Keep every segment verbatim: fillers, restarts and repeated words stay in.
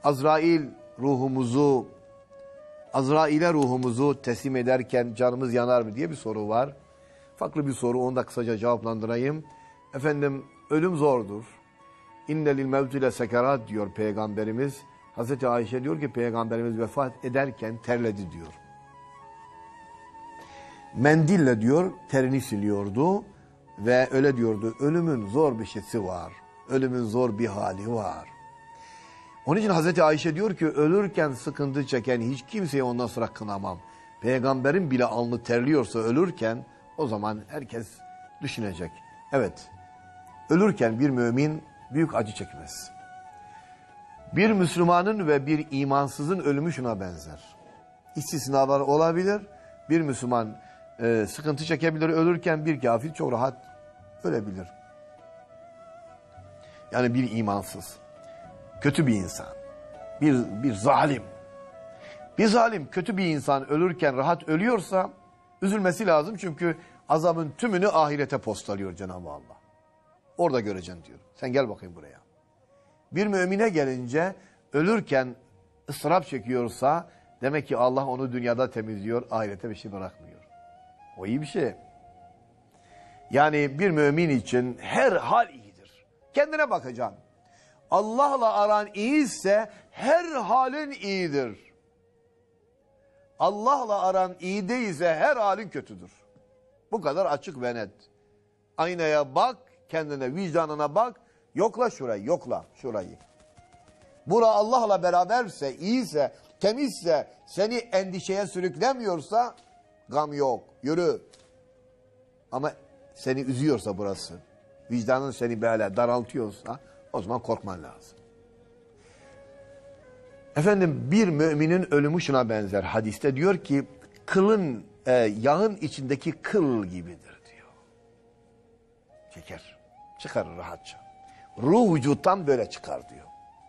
Azrail ruhumuzu, Azrail'e ruhumuzu teslim ederken canımız yanar mı diye bir soru var. Farklı bir soru, onu da kısaca cevaplandırayım. Efendim, ölüm zordur. İnne lil mevti le sekerat diyor Peygamberimiz. Hazreti Ayşe diyor ki Peygamberimiz vefat ederken terledi diyor. Mendille diyor terini siliyordu ve öyle diyordu. Ölümün zor bir şeysi var. Ölümün zor bir hali var. Onun için Hazreti Ayşe diyor ki ölürken sıkıntı çeken hiç kimseyi ondan sonra kınamam. Peygamberin bile alnı terliyorsa ölürken o zaman herkes düşünecek. Evet, ölürken bir mümin büyük acı çekmez. Bir Müslümanın ve bir imansızın ölümü şuna benzer. İstisnalar olabilir. Bir Müslüman e, sıkıntı çekebilir ölürken, bir kafir çok rahat ölebilir. Yani bir imansız, kötü bir insan, bir, bir zalim. Bir zalim, kötü bir insan ölürken rahat ölüyorsa üzülmesi lazım. Çünkü azabın tümünü ahirete postalıyor Cenab-ı Allah. Orada göreceksin diyor. Sen gel bakayım buraya. Bir mümine gelince ölürken ıstırap çekiyorsa demek ki Allah onu dünyada temizliyor, ahirete bir şey bırakmıyor. O iyi bir şey. Yani bir mümin için her hal iyidir. Kendine bakacaksın. Allah'la aran iyiyse her halin iyidir. Allah'la aran iyi değilse her halin kötüdür. Bu kadar açık ve net. Aynaya bak, kendine, vicdanına bak, yokla şurayı, yokla şurayı. Bura Allah'la beraberse, iyiyse, temizse, seni endişeye sürüklemiyorsa gam yok, yürü. Ama seni üzüyorsa burası, vicdanın seni böyle daraltıyorsa o zaman korkman lazım. Efendim, bir müminin ölümü şuna benzer. Hadiste diyor ki kılın, e, yağın içindeki kıl gibidir diyor. Çeker, çıkarır rahatça. Ruh vücuttan böyle çıkar diyor.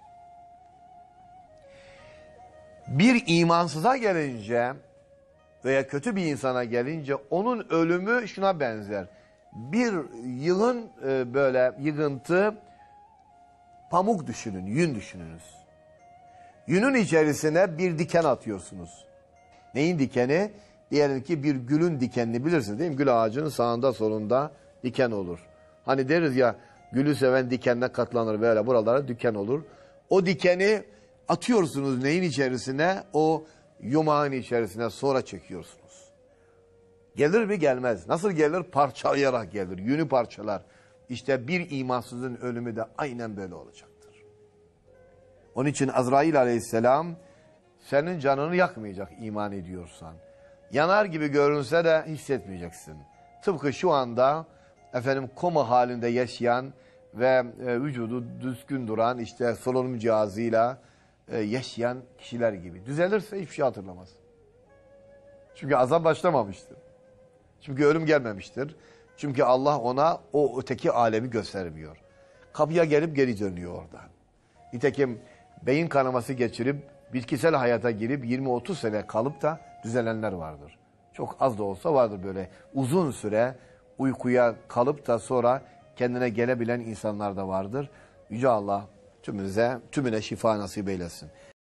Bir imansıza gelince veya kötü bir insana gelince onun ölümü şuna benzer. Bir yığın e, böyle yığıntı pamuk düşünün, yün düşününüz. Yünün içerisine bir diken atıyorsunuz. Neyin dikeni? Diyelim ki bir gülün dikenini bilirsiniz değil mi? Gül ağacının sağında solunda diken olur. Hani deriz ya, gülü seven dikenine katlanır, böyle buralara diken olur. O dikeni atıyorsunuz neyin içerisine? O yumağın içerisine, sonra çekiyorsunuz. Gelir mi? Gelmez. Nasıl gelir? Parçalayarak gelir. Yünü parçalar. İşte bir imansızın ölümü de aynen böyle olacaktır. Onun için Azrail aleyhisselam senin canını yakmayacak iman ediyorsan. Yanar gibi görünse de hissetmeyeceksin. Tıpkı şu anda efendim koma halinde yaşayan ve e, vücudu düzgün duran, işte solunum cihazıyla e, yaşayan kişiler gibi. Düzelirse hiçbir şey hatırlamaz. Çünkü azap başlamamıştır. Çünkü ölüm gelmemiştir. Çünkü Allah ona o öteki alemi göstermiyor. Kapıya gelip geri dönüyor oradan. Nitekim beyin kanaması geçirip bitkisel hayata girip yirmi otuz sene kalıp da düzelenler vardır. Çok az da olsa vardır böyle uzun süre uykuya kalıp da sonra kendine gelebilen insanlar da vardır. Yüce Allah tümümüze, tümüne şifa nasip eylesin.